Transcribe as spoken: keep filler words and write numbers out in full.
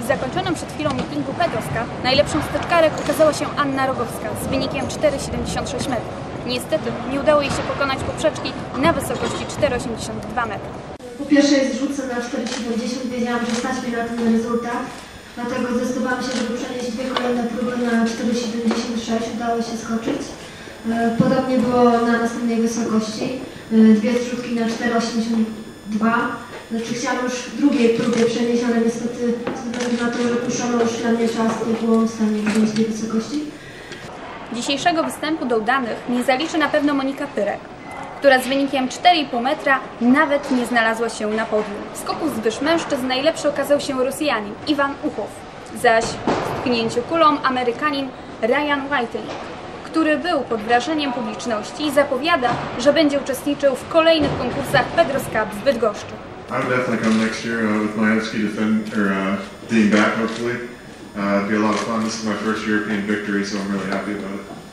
W zakończonym przed chwilą meetingu Pedroska najlepszą steczkarek okazała się Anna Rogowska z wynikiem cztery siedemdziesiąt sześć metrów. Niestety nie udało jej się pokonać poprzeczki na wysokości cztery osiemdziesiąt dwa metry. Po pierwszej zrzutce na cztery siedemdziesiąt wiedziałam, że stać mnie na ten rezultat, dlatego zdecydowałam się, żeby przenieść dwie kolejne próby na cztery siedemdziesiąt sześć. Udało się skoczyć. Podobnie było na następnej wysokości. Dwie zrzutki na cztery osiemdziesiąt dwa. Znaczy chciałam już w drugiej próbie przenieść, ale niestety ze względu na to, że puszczono już dla mnie czas, nie byłam w stanie wziąć tej wysokości. Dzisiejszego występu do udanych nie zaliczy na pewno Monika Pyrek, która z wynikiem cztery i pół metra nawet nie znalazła się na podium. W skoku z wyż mężczyzn najlepszy okazał się Rosjanin Iwan Uchow, zaś w pchnięciu kulą Amerykanin Ryan Whiteley, który był pod wrażeniem publiczności i zapowiada, że będzie uczestniczył w kolejnych konkursach Pedros Cup w Bydgoszczy. I would definitely come next year uh, with my ski defend or uh, being back hopefully. Uh, it'd be a lot of fun. This is my first European victory, so I'm really happy about it.